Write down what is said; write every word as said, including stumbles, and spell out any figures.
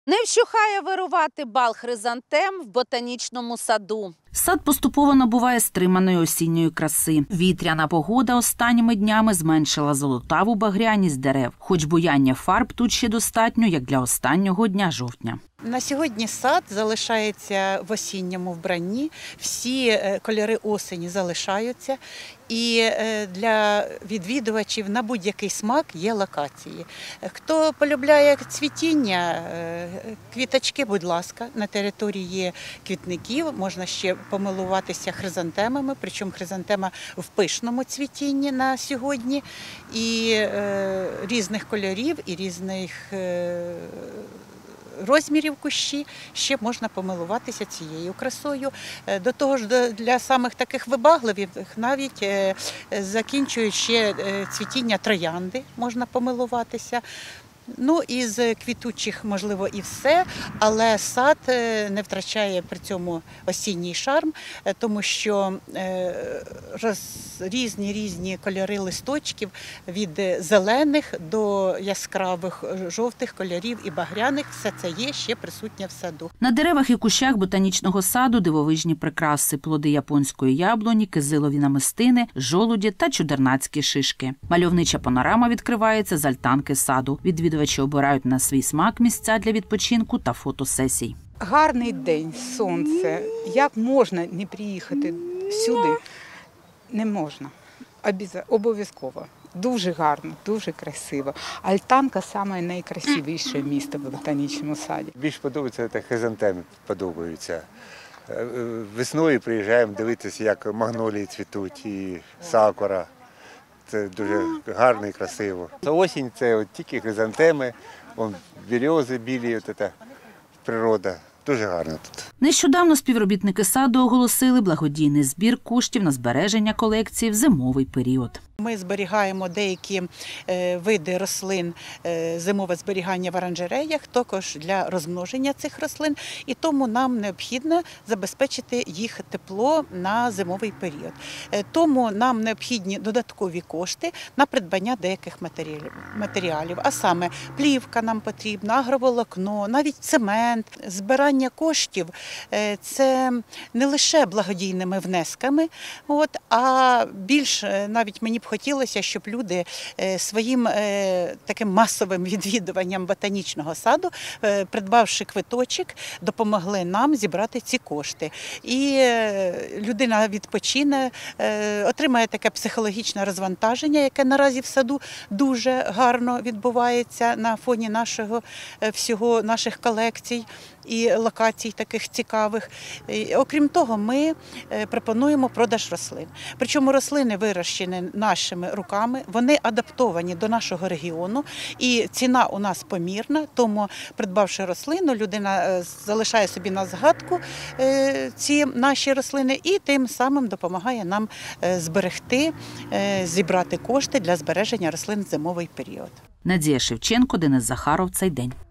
Не вщухає вирувати бал хризантем в ботанічному саду. Сад поступово набуває стриманої осінньої краси. Вітряна погода останніми днями зменшила золотаву багряність дерев. Хоч буяння фарб тут ще достатньо, як для останнього дня жовтня. На сьогодні сад залишається в осінньому вбранні, всі кольори осені залишаються, і для відвідувачів на будь-який смак є локації. Хто полюбляє цвітіння, квіточки, будь ласка, на території є квітників, можна ще помилуватися хризантемами, причому хризантема в пишному цвітінні на сьогодні, і різних кольорів, і різних розмірів кущі, ще можна помилуватися цією красою. До того ж, для самих таких вибагливих навіть закінчують ще цвітіння троянди, можна помилуватися. Ну, із квітучих, можливо, і все, але сад не втрачає при цьому осінній шарм, тому що різні-різні кольори листочків від зелених до яскравих жовтих кольорів і багряних, все це є ще присутнє в саду. На деревах і кущах ботанічного саду дивовижні прикраси, плоди японської яблуні, кизилові намистини, жолуді та чудернацькі шишки. Мальовнича панорама відкривається з альтанки саду. Відвідувачі обирають на свій смак місця для відпочинку та фотосесій. Гарний день, сонце. Як можна не приїхати сюди? Не можна. Обов'язково. Дуже гарно, дуже красиво. Альтанка – саме найкрасивіше місто в ботанічному саді. Більш подобається це хризантеми, подобаються. Весною приїжджаємо дивитися, як магнолії цвітуть і сакура. Це дуже гарно і красиво. Осінь – це от тільки хризантеми, вон берези білі, от це природа. Дуже гарно тут. Нещодавно співробітники саду оголосили благодійний збір коштів на збереження колекції в зимовий період. Ми зберігаємо деякі види рослин, зимове зберігання в оранжереях, також для розмноження цих рослин, і тому нам необхідно забезпечити їх тепло на зимовий період. Тому нам необхідні додаткові кошти на придбання деяких матеріалів, а саме плівка нам потрібна, агроволокно, навіть цемент. Збирання коштів – це не лише благодійними внесками, от, а більш навіть мені б хотілося, щоб люди своїм таким масовим відвідуванням ботанічного саду, придбавши квиточок, допомогли нам зібрати ці кошти. І людина відпочине, отримає таке психологічне розвантаження, яке наразі в саду дуже гарно відбувається на фоні нашого всього, наших колекцій і локацій таких цікавих. І, окрім того, ми пропонуємо продаж рослин. Причому рослини вирощені нашими руками, вони адаптовані до нашого регіону, і ціна у нас помірна, тому, придбавши рослину, людина залишає собі на згадку ці наші рослини і тим самим допомагає нам зберегти, зібрати кошти для збереження рослин в зимовий період. Надія Шевченко, Денис Захаров. Цей день.